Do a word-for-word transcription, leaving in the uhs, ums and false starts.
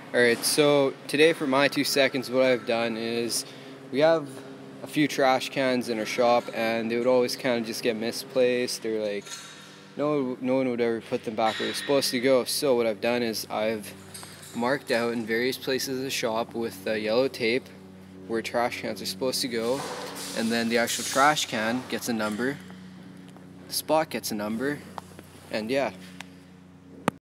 Alright, so today for my two seconds what I've done is we have a few trash cans in our shop and they would always kind of just get misplaced or like no, no one would ever put them back where they're supposed to go. So what I've done is I've marked out in various places of the shop with uh, yellow tape where trash cans are supposed to go, and then the actual trash can gets a number, the spot gets a number, and yeah.